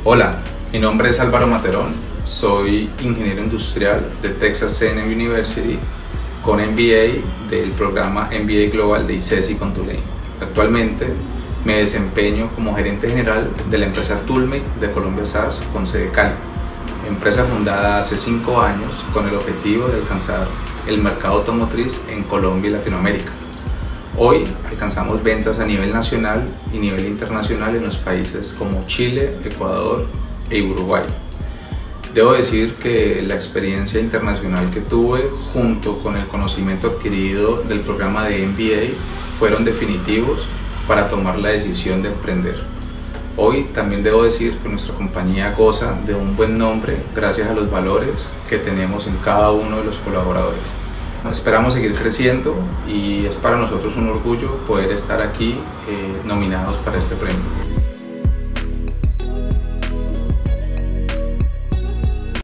Hola, mi nombre es Álvaro Materón, soy ingeniero industrial de Texas A&M University con MBA del programa MBA Global de ICESI con Tulane. Actualmente me desempeño como gerente general de la empresa Toolmate de Colombia SAS con sede Cali, empresa fundada hace 5 años con el objetivo de alcanzar el mercado automotriz en Colombia y Latinoamérica. Hoy alcanzamos ventas a nivel nacional y nivel internacional en los países como Chile, Ecuador e Uruguay. Debo decir que la experiencia internacional que tuve junto con el conocimiento adquirido del programa de MBA fueron definitivos para tomar la decisión de emprender. Hoy también debo decir que nuestra compañía goza de un buen nombre gracias a los valores que tenemos en cada uno de los colaboradores. Esperamos seguir creciendo y es para nosotros un orgullo poder estar aquí nominados para este premio.